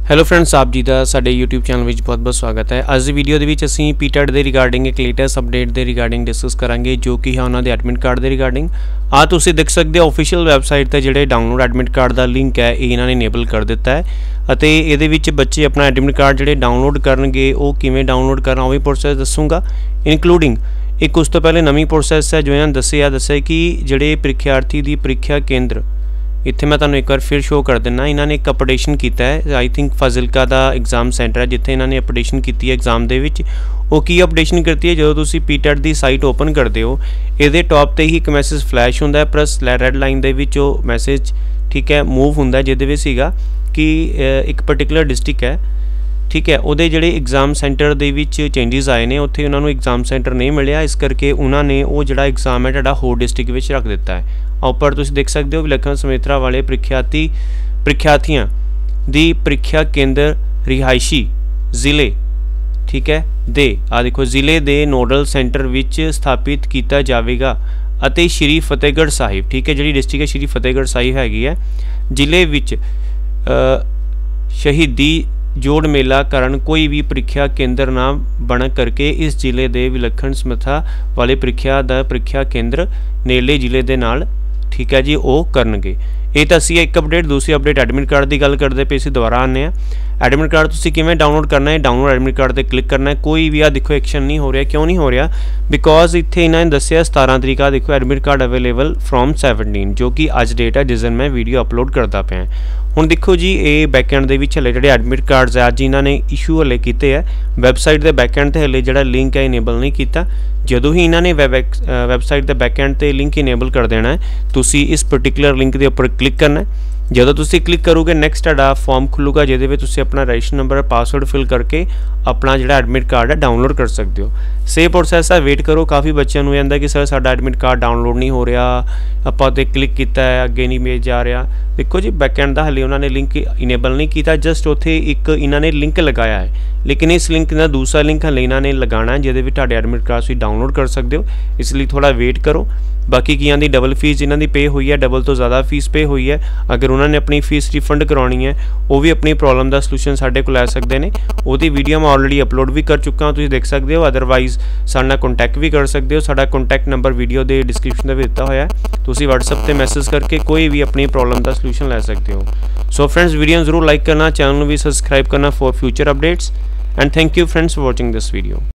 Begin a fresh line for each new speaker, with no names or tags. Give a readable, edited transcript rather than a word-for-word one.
Hello friends, आप जी का साडे यूट्यूब चैनल में बहुत बहुत स्वागत है। अज की वीडियो के असीं पीटेट के रिगार्डिंग एक लेटेस्ट अपडेट के रिगार्डिंग डिस्कस करांगे, जो कि है उन्होंने एडमिट कार्ड के रिगार्डिंग। तुसीं देख सकते हो ऑफिशियल वैबसाइट पर जोड़े डाउनलोड एडमिट कार्ड का लिंक है ये इन्होंने इनेबल कर दिता है। और ये बच्चे अपना एडमिट कार्ड जोड़े डाउनलोड करनगे वो किवें डाउनलोड करना वो भी प्रोसैस दसूँगा, इनकलूडिंग एक उस तो पहले नवी प्रोसैस है जो इन्होंने दस्सिया कि जोड़े परीक्षार्थी की परीक्षा केंद्र इत्थे मैं तुहानूं एक बार फिर शो कर देना। इन्होंने एक अपडेशन किया है, आई थिंक फाजिलका का एग्जाम सेंटर है जिथे इन्होंने अपडेशन की है एग्जाम के विच। वो की अपडेशन करती है, जो तुसी पीटेट की साइट ओपन करते हो ये टॉप पर ही एक मैसेज फ्लैश होंदा है, प्लस रैड लाइन के विच वो मैसेज ठीक है मूव होंदा जिहदे विच सीगा कि एक पर्टिकुलर डिस्ट्रिक्ट है ठीक है, उहदे जिहड़े एग्जाम सेंटर दे विच चेंजिस आए ने उत्थे उन्होंने एग्जाम सेंटर नहीं मिलिया, इस करके उन्होंने वो जिहड़ा एग्जाम है तुहाडा होर डिस्ट्रिक्ट विच रख दिता है। ऊपर तुसीं देख सकते हो विलखण समर्था वाले परीक्षार्थियों दी परीक्षा केंद्र रिहायशी जिले ठीक है दे देखो जिले दे नोडल सेंटर विच स्थापित किया जाएगा। अते श्री फतेहगढ़ साहिब ठीक है जिहड़ी डिस्ट्रिक्ट है श्री फतेहगढ़ साहिब हैगी है जिले विच शहीदी जोड़ मेला कारण कोई भी परीक्षा केंद्र ना बन करके इस जिले के विलखण समर्था वाले परीक्षा केंद्र नेड़ले जिले के नाल ठीक है जी वो करनगे। ये तो असी एक अपडेट। दूसरी अपडेट एडमिट कार्ड की गल करते पे, दोबारा आने एडमिट कार्ड तुसीं किवें डाउनलोड करना है। डाउनलोड एडमिट कार्ड पर क्लिक करना है। कोई भी देखो एक्शन नहीं हो रहा, क्यों नहीं हो रहा? बिकॉज इत्थे इन्होंने दस्सिया 17 तरीक देखो एडमिट कार्ड अवेलेबल फ्रॉम 17 जो कि अज डेट है जिस दिन मैं वीडियो अपलोड करता पाया। हुण देखो जी ये बैकएंड के हले जो एडमिट कार्ड्स है अज इन्होंने इशू हले किए है, वैबसाइट के बैकएंड से हले जो लिंक है इनेबल नहीं किया। जो ही इन्होंने वैबसाइट के बैकएंड से लिंक इनेबल कर देना है, तुसी इस पर्टिकुलर लिंक के उपर क्लिक करना है। जो तुसी क्लिक करोगे नैक्सट तुहाडा फॉर्म खुलूगा जिहदे विच तुसी अपना रजिस्टर नंबर पासवर्ड फिल करके अपना जो एडमिट कार्ड है डाउनलोड कर सकते हो। सेम प्रोसैस है, वेट करो। काफ़ी बच्चों को कहता कि सर साडा एडमिट कार्ड डाउनलोड नहीं हो रहा, आपां ते क्लिक किया है अगे नहीं भेज जा रहा। देखो जी बैकएंड का हले उन्होंने लिंक इनेबल नहीं किया, जस्ट उत्थे एक इन्होंने लिंक लगाया है, लेकिन इस लिंक का दूसरा लिंक हले इन्होंने लगाना है जिहदे विच तुहाडे एडमिट कार्ड तुसीं डाउनलोड कर सकते हो। इसलिए थोड़ा वेट करो। बाकी कियां दी डबल फीस इन्हों की पे हुई है, डबल तो ज़्यादा फीस पे हुई है। अगर उन्होंने अपनी फीस रिफंड करवानी है वो भी अपनी प्रॉब्लम का सलूशन साडे कोल लै सकते हैं। उसकी वीडियो मैं ऑलरेडी अपलोड भी कर चुका हूँ, तुसीं देख सकते हो। अदरवाइज़ साडे नाल कॉन्टैक्ट भी कर सकते हो। साडा कॉन्टैक्ट नंबर वीडियो के डिस्क्रिप्शन में दिता होया है, तुसीं व्हाट्सएप पर मैसेज करके कोई भी अपनी प्रॉब्लम का सलूशन लै सकते हो। सो फ्रेंड्स वीडियो जरूर लाइक करना, चैनल भी सबसक्राइब करना for future updates and thank you friends for watching this video.